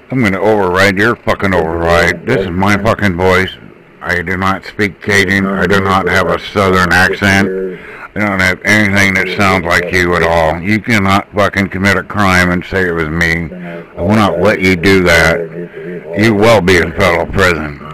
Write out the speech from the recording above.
I'm going to override your fucking override. This is my fucking voice. I do not speak Cajun. I do not have a southern accent. I don't have anything that sounds like you at all. You cannot fucking commit a crime and say it was me. I will not let you do that. You will be in federal prison.